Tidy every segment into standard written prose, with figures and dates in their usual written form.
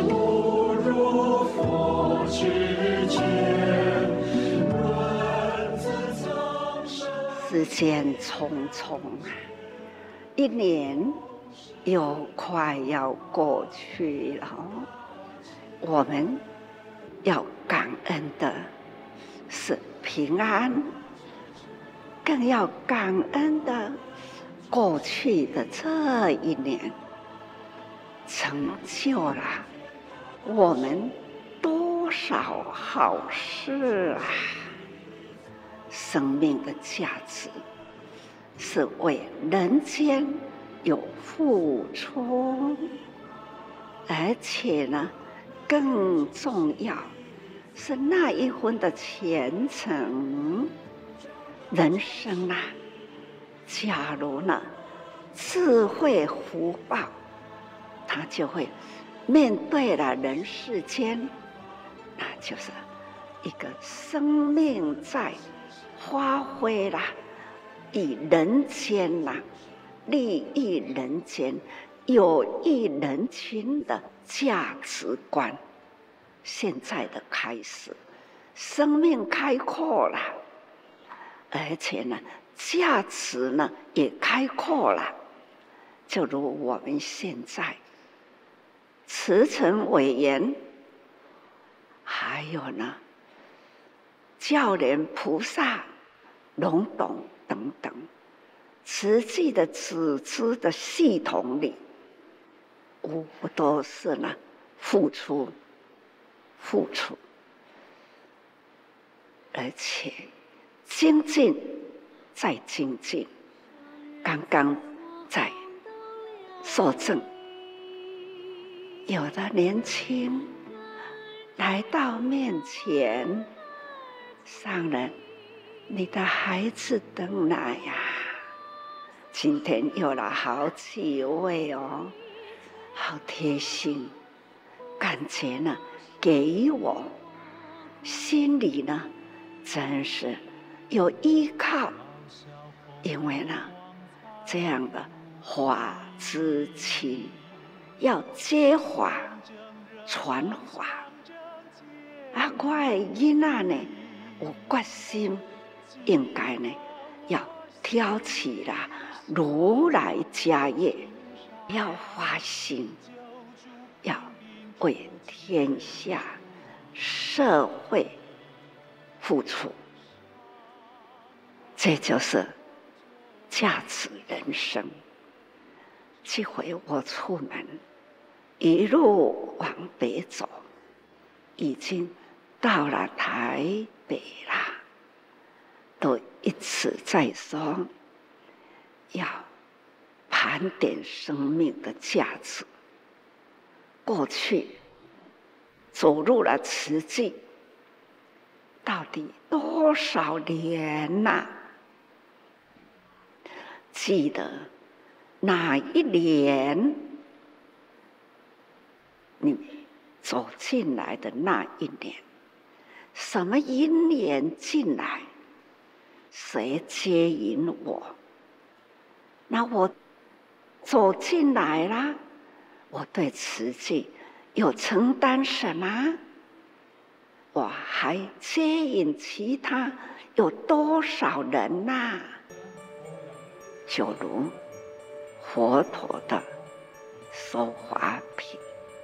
不如佛之见，论自苍生。 时间匆匆啊，一年又快要过去了。我们要感恩的是平安，更要感恩的过去的这一年成就了我们多少好事啊！生命的价值是为人间有付出，而且呢，更重要是那一分的虔诚。人生啊，假如呢智慧福报，他就会面对了人世间，那就是一个生命在发挥了以人间呐，利益人间、有益人群的价值观。现在的开始，生命开阔了，而且呢，价值呢也开阔了。就如我们现在慈诚委员，还有呢教莲菩萨、龙董等等，实际的组织的系统里，无不都是呢付出，而且精进再精进。刚刚在受证，有的年轻来到面前，上人，你的孩子等来呀！今天有了好几位哦，好贴心，感觉呢给予我心里呢真是有依靠，因为呢这样的法之情，要接法传法啊！我的囡仔呢有决心，应该呢要挑起啦如来家业，要发心，要为天下社会付出，这就是价值人生。这回我出门，一路往北走，已经到了台北啦，都一直在说要盘点生命的价值。过去走入了慈济，到底多少年呐？记得哪一年你走进来的那一年，什么因缘进来，谁接引我？那我走进来啦，我对慈济有承担什么？我还接引其他有多少人呐？就如佛陀的收华品，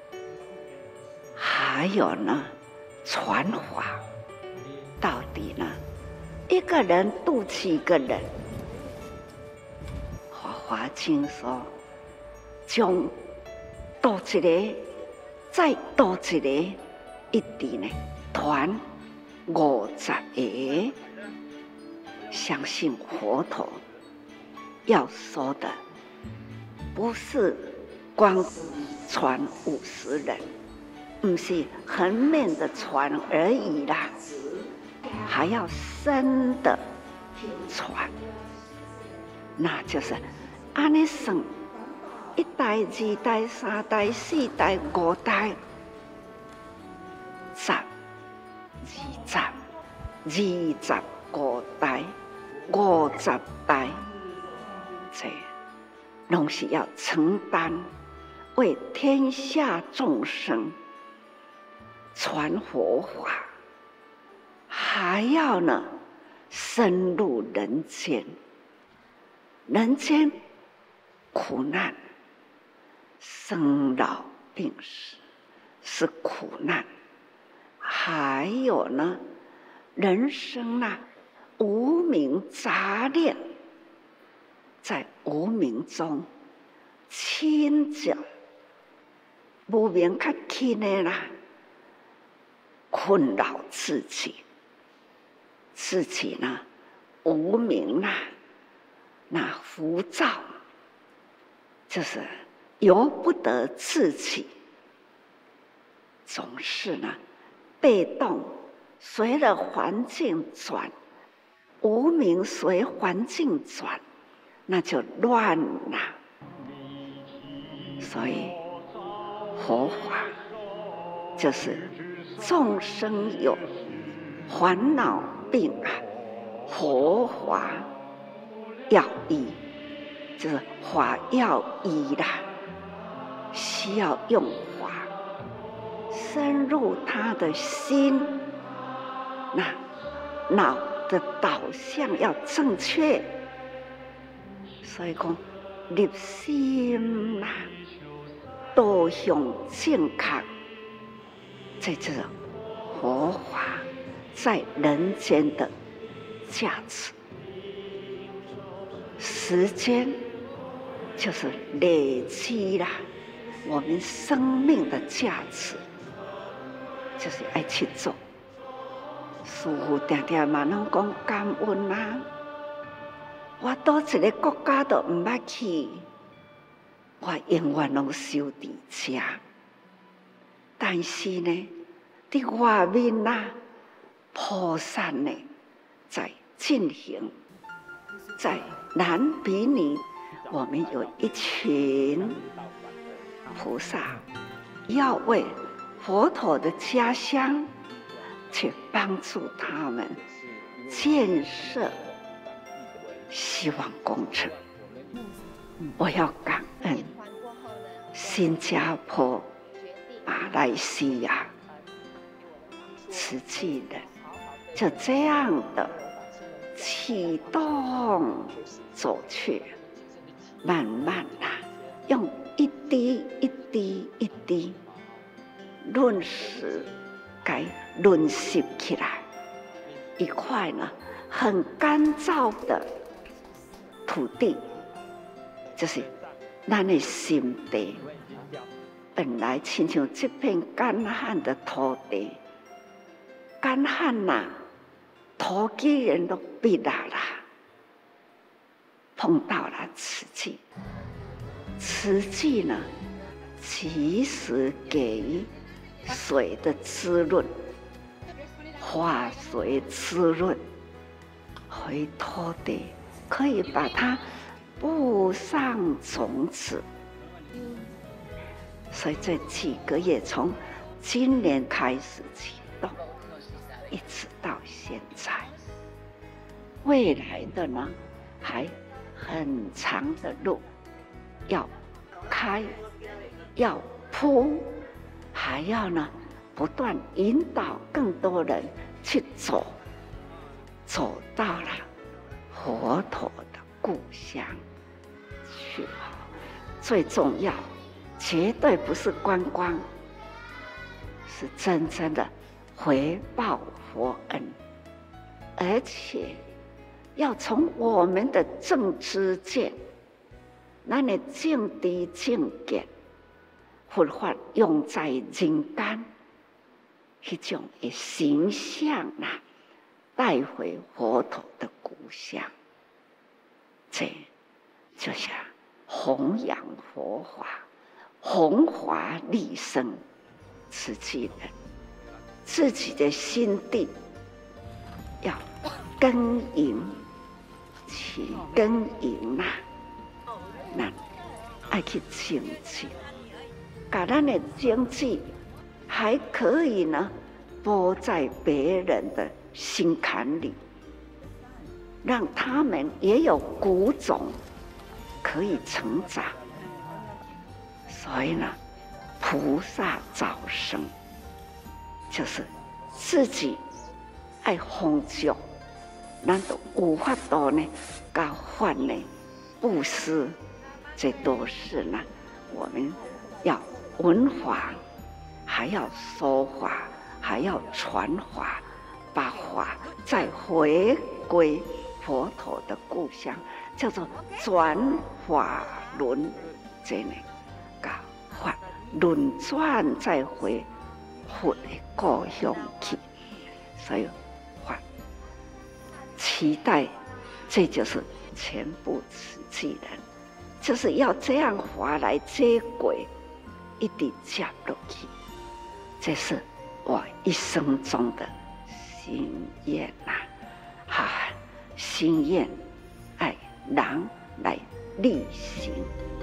还有呢传法，到底呢一个人度几个人？《法华经》说，将度一个，再度一个，一直呢传50个。相信佛陀要说的，不是光传50人，不是横面的传而已啦，还要深的传。那就是按呢算，一代、二代、三代、4代、5代，25代、50代，这拢是要承担为天下众生传佛法，还要呢深入人间。人间苦难，生老病死是苦难，还有呢，人生啊，无明杂念，在无明中牵着无明较轻的啦，困扰自己呢无明啦，那浮躁，就是由不得自己，总是呢被动，随着环境转，无明随环境转，那就乱了。所以佛法就是众生有烦恼病啊，佛法要医，就是法要医啦，需要用法深入他的心，那脑的导向要正确，所以讲入心啦，导向正确，这就是佛法在人间的价值。时间就是累积啦，我们生命的价值，就是爱去做。师父常常嘛拢讲感恩啊，我到一个国家都唔捌去，我永远拢守伫遮。但是呢，伫外面啊，菩萨呢在进行，在南比尼，我们有一群菩萨要为佛陀的家乡去帮助他们建设希望工程。我要感恩新加坡、马来西亚、慈济人就这样的启动走去，慢慢的用一滴一滴一滴论实该论习起来，一块呢很干燥的土地，就是咱的心地。本来亲像这片干旱的土地，干旱呐，土居然都闭了啦。碰到了慈济，慈济呢，及时给予水的滋润，化水滋润，回土地可以把它布上种子。所以这几个月从今年开始启动，一直到现在，未来的呢还很长的路要开，要铺，还要呢不断引导更多人去走，走到了佛陀的故乡去。最重要，绝对不是观光，是真正的回报佛恩，而且要从我们的正知见，咱的正知正见，佛法用在人间，迄种的形象啊，带回佛陀的故乡，这就像弘扬佛法。弘华利生，慈济人自己的心地要耕耘，去耕耘啊！那爱去经济，把咱的经济还可以呢，播在别人的心坎里，让他们也有谷种可以成长。所以呢，菩萨早生， 就是自己爱丰足，咱都有法度呢，甲法呢布施，这都是呢，我们要闻法，还要说法，还要传法，把法再回归佛陀的故乡，叫做转法轮，这呢，把法轮转再回佛的故乡去。所以法期待，这就是全部慈济人，就是要这样法来接轨，一直接落去。这是我一生中的心愿呐，心愿爱人来力行。